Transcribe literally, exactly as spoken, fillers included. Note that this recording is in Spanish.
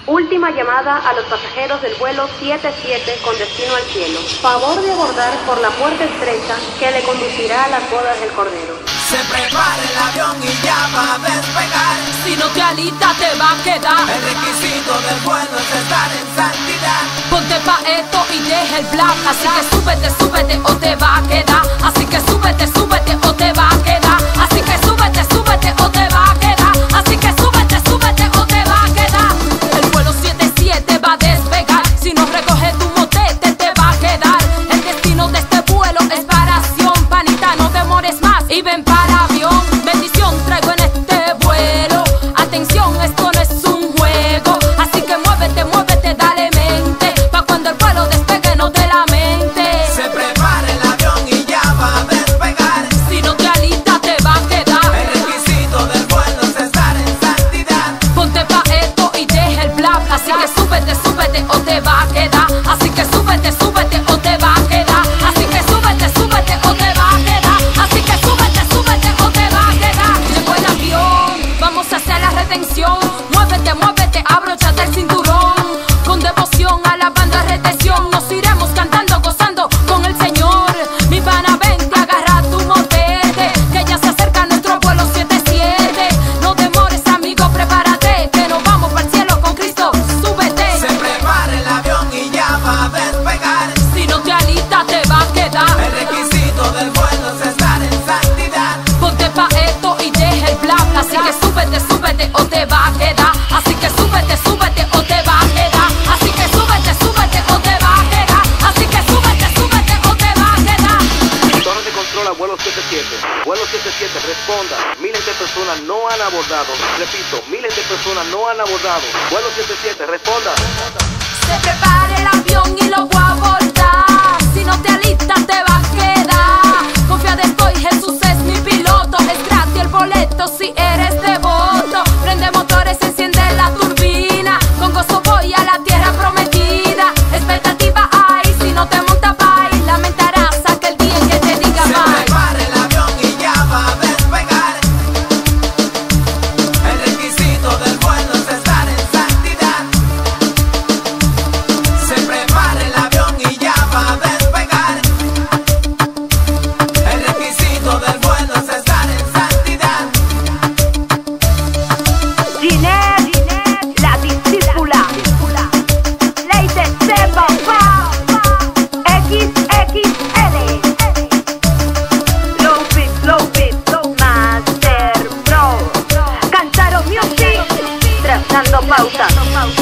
Última llamada a los pasajeros del vuelo siete siete con destino al cielo. Favor de abordar por la puerta estrecha que le conducirá a las bodas del Cordero. Se prepara el avión y ya va a despegar. Si no te alita te va a quedar. El requisito del vuelo es estar en santidad. Ponte pa' esto y deja el plan. Así que súbete, súbete o te va a quedar. Así que súbete, súbete o te va a quedar. Así que súbete, súbete o te va a quedar. Así que súbete, súbete o te va a quedar. El vuelo siete siete va a despegar. Si no recoge tu motete te va a quedar. El destino de este vuelo es para Acción. Panita, no demores más y ven para avión. Bendición traigo en este vuelo. Atención, esto no es un juego. Así que muévete, muévete, dale mente. Pa' cuando el vuelo despegue no te lamente. Se prepara el avión y ya va a despegar. Si no te alita te va a quedar. El requisito del vuelo es estar en santidad. Ponte pa' esto y deja el bla bla. Así que súbete, súbete o te va a quedar. Así que súbete, súbete o te va a quedar. Así que súbete, súbete o te va a quedar. Así que súbete, súbete o te va a quedar. Llegó el avión, vamos a hacer la retención. Muévete, muévete, abróchate el cinturón. Con devoción a la banda retención nos iremos cantando, gozando con el Señor. Mi pana, vente, agarra tu motete, que ya se acerca nuestro vuelo siete siete. No demores, amigo, prepárate, que nos vamos para el cielo con Cristo. Súbete. Se prepara el avión y ya va a despegar. Si no te alita te va a quedar. El requisito del vuelo es estar en santidad. Ponte pa' esto y deja el bla bla. Así que súbete, súbete o te va a quedar. Así que súbete, súbete o te va a quedar. Así que súbete, súbete o te va a quedar. Así que súbete, súbete o te va a quedar. Torre de control a vuelo siete siete. Vuelo siete siete, responda. Miles de personas no han abordado. Repito, miles de personas no han abordado. Vuelo siete siete, responda. Se prepara el avión y lo voy a abordar. Si no te alistas te va a quedar. Confiada estoy, Jesús es mi piloto. Es gratis el boleto si eres devoto. Prende motores, enciende la turbina. Con gozo voy a la tierra prometida. Expectativa hay, si no te montas pa' ahí lamentarás aquel día en que te diga Se bye. prepara el avión y ya va a despegar. El requisito del vuelo es estar en santidad. Se prepara el avión y ya va a despegar. El requisito del vuelo es estar en santidad. Ginette, la discípula. Leite Seba, X X L. Low beat, low beat, Master Pro. Cantaron Music, trazando pauta.